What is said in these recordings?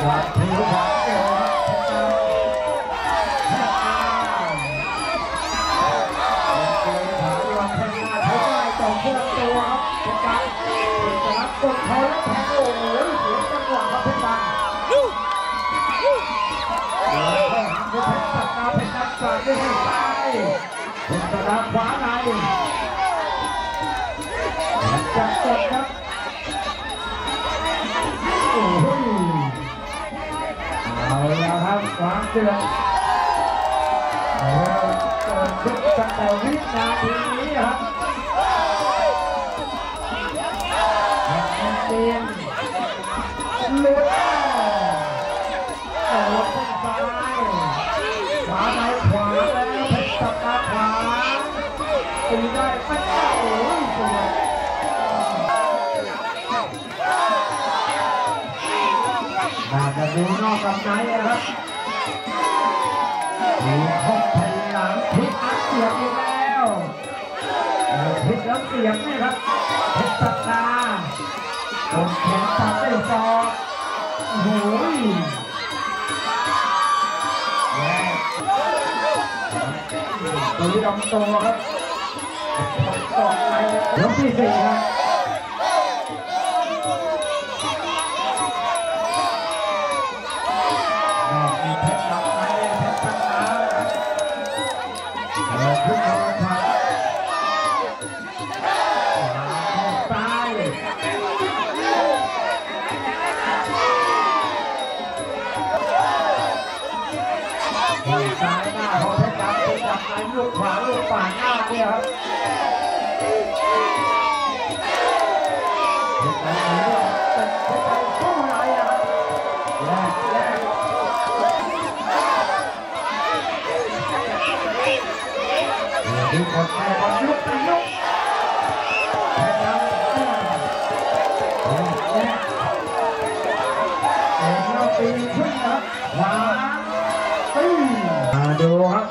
วัดที่วัดเอวตัวครับเป็นการจะรับกดเขาแล้วแทงโอ้โหเสียจังหวะครับเพชรดำเดินเข้าหาเพชรตัดมาเพชรดำสั่งด้วยซ้ายเพชรดำขวาในจับกดครับโอ้โหเอาแล้วครับขวาเดือดเกิดขึ้นตั้งแต่วินาทีนี้ครับเตียนเลือดโอ้โหต้นซ้ายขวาในขวาแล้วเพชรตัดมาขวาตีได้ไม่ได้โอ้ยสวยน่าจะดูนอกกับในนะครับมีคบแผ่นหลังพลิกอัดเสียบอีกแล้วพลิกแล้วเสียบนี่ครับเพชรตัดมาผมเห็นตัดได้ซอกโอ้โหแย่ตัวนี้ลำตัวครับต่อไปยกที่สี่ครับมีเพชรตัดไปเพชรตัดมาขึ้นมาครับซ้ายซ้ายหน้าของเพชรดำเพชรดำในลูกขวาลูกป่าหน้าเนี่ยครับเพชรดำในลูกเป็นเพชรดำสู้ไรนะครับแรกดูกดไปบอลยุบไปยุบเพชรดำแรกเราปีขึ้นครับขวามาดูครับ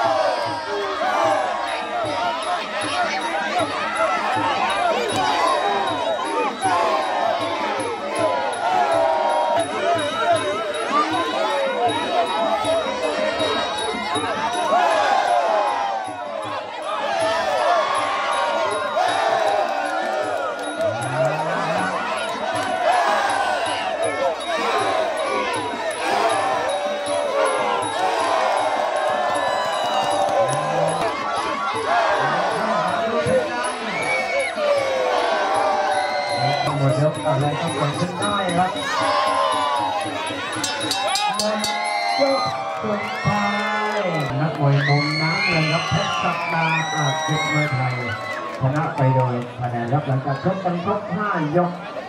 หมดยกอะไรก็เกิดขึ้นได้ครับหมดยกสุดท้ายนักมวยมุมน้ำเงินครับเพชรศักดาอาจเป็นมวยไทยชนะไปโดยคะแนนรับหลังจากชกกันครบ5 ยก